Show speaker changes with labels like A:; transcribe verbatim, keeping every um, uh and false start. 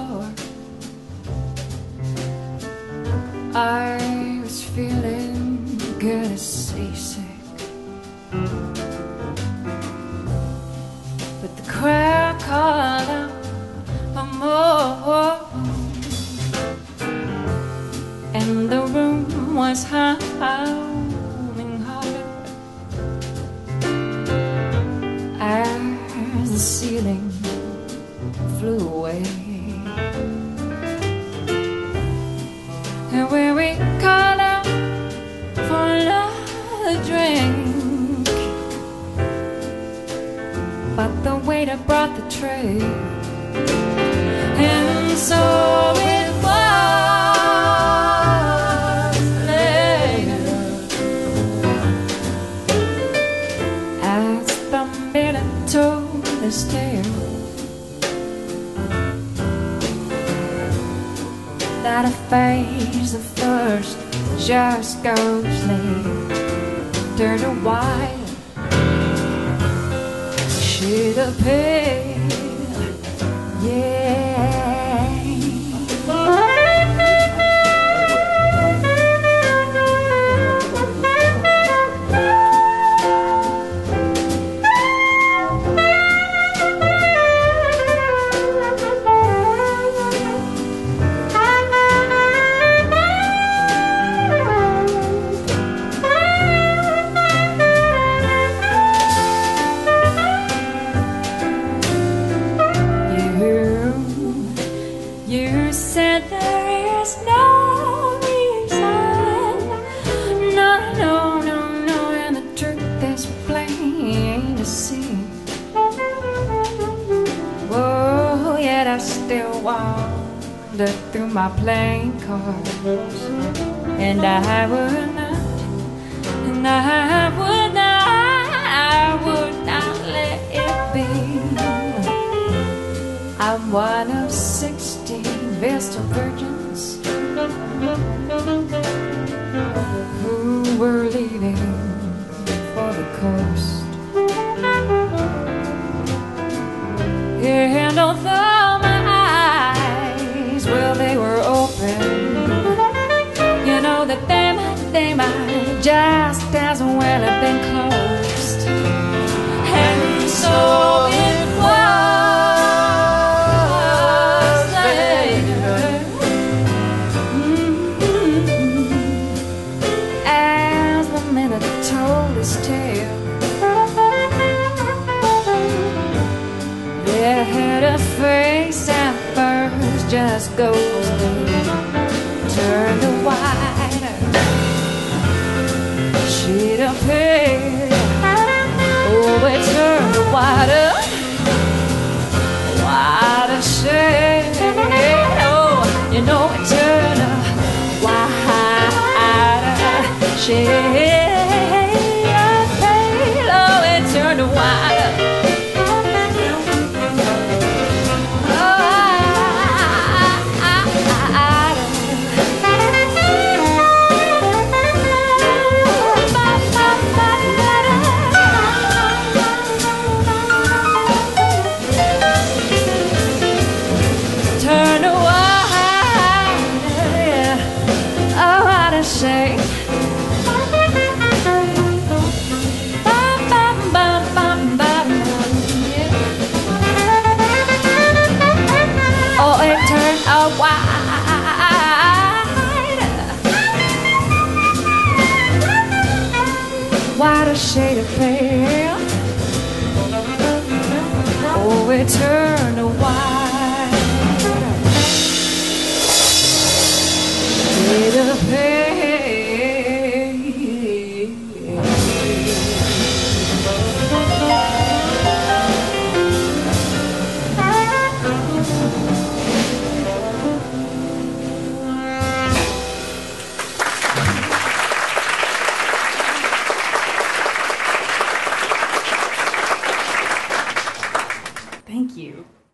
A: floor. I was feeling good as seasick, but the crowd called out for more, and the room was humming harder as the ceiling flew away. And when we called out for another drink, but the waiter brought the tray, and so it was later, as the minute told his tale, that a phase of thirst just goes later to white, shade of pale, yeah. You said there is no reason, no, no, no, no, and the truth is plain to see. Whoa, yet I still wander through my playing cards, and I would not, and I would not, I would not let it be. I'm one of sixteen Vestal virgins who were leaving for the coast. And although my eyes, well, they were open, you know that they might, they might just as well have been closed. And so it was told his tale, their head of face at first just goes turn to white, shade of pale, oh, it turned to whiter, whiter shade, oh, you know it turned to whiter shade. Turned to white. Oh, I, I, I, turn to white. Oh, what a shame. White, a shade of pale, oh, it turned to white, shade of pale.
B: Thank you.